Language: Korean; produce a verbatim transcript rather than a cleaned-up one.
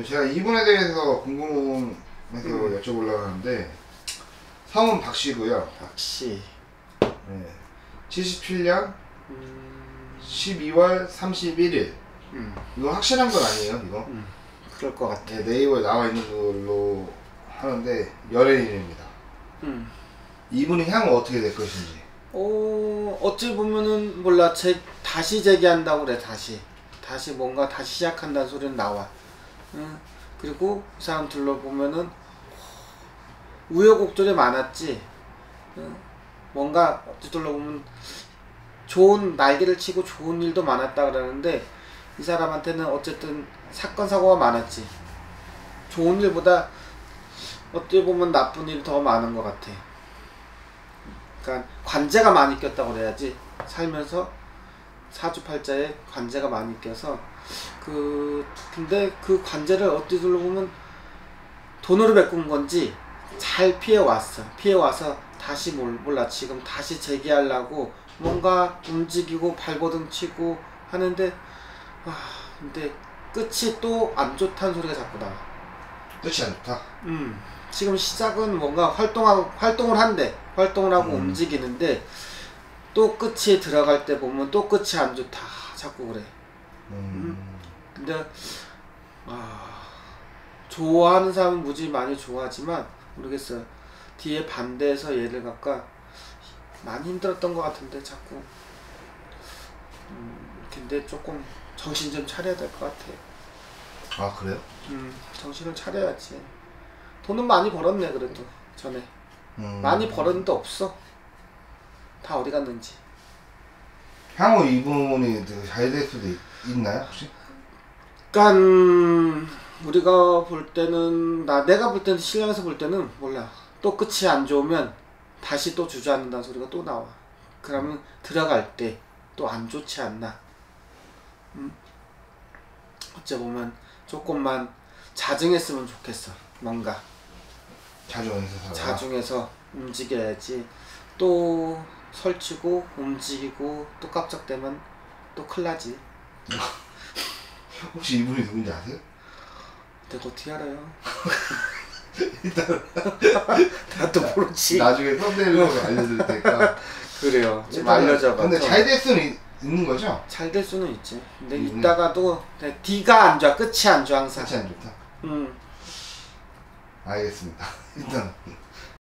제가 이분에 대해서 궁금해서 음. 여쭤보려고 하는데 성은 박씨고요. 박씨. 네. 칠십칠 년 음. 십이월 삼십일일. 음. 이거 확실한 건 아니에요, 이거? 음. 그럴 것 같아. 네, 네이버에 나와 있는 걸로 하는데 연예인입니다. 음. 이분의 향은 어떻게 될 것인지. 어, 어찌 보면은 몰라. 재, 다시 재기한다고 그래. 다시 다시 뭔가 다시 시작한다는 소리는 나와. 응? 그리고 이 사람 둘러보면은 우여곡절이 많았지. 응? 뭔가 어찌 둘러보면 좋은 날개를 치고 좋은 일도 많았다 그러는데 이 사람한테는 어쨌든 사건 사고가 많았지. 좋은 일보다 어떻게 보면 나쁜 일이 더 많은 것 같아. 그러니까 관제가 많이 꼈다고 그래야지. 살면서 사주팔자에 관제가 많이 껴서 그 근데 그 관제를 어떻게 둘러보면 돈으로 메꾼 건지 잘 피해 왔어. 피해 와서 다시 몰, 몰라 지금 다시 재기하려고 뭔가 움직이고 발버둥 치고 하는데 아 근데 끝이 또 안 좋다는 소리가 자꾸 나와. 끝이 안 좋다? 음 지금 시작은 뭔가 활동하고 활동을 한대. 활동을 하고 음. 움직이는데 또 끝이 들어갈 때 보면 또 끝이 안 좋다 자꾸 그래. 음. 음? 근데 아 좋아하는 사람은 무지 많이 좋아하지만 모르겠어요. 뒤에 반대해서 얘를 갖가 많이 힘들었던 것 같은데 자꾸 음 근데 조금 정신 좀 차려야 될 것 같아. 아, 그래요? 음 정신을 차려야지. 돈은 많이 벌었네 그래도 전에. 음. 많이 벌었는데 없어. 다 어디 갔는지. 향후 이분이 잘 될 수도 있, 있나요 혹시? 그니까 우리가 볼 때는 나 내가 볼 때는 신랑에서 볼 때는 몰라. 또 끝이 안 좋으면 다시 또 주저앉는다는 소리가 또 나와. 그러면 들어갈 때 또 안 좋지 않나. 음? 어째 보면 조금만 자중했으면 좋겠어. 뭔가 자중해서 살아. 자중해서 움직여야지. 또 설치고 움직이고 또 깜짝대면 또 큰일 나지. 혹시 이분이 누군지 아세요? 내가 어떻게 알아요? 일단 나도 모르지. 나중에 썸네일로 알려드릴 테니까. 그래요. 좀 일단은 알려줘봐. 근데 잘 될 수는 있, 있는 거죠? 잘 될 수는 있지. 근데 음. 이따가도 D가 안 좋아. 끝이 안 좋아 항상. 끝이 안 좋다? 음. 알겠습니다. 일단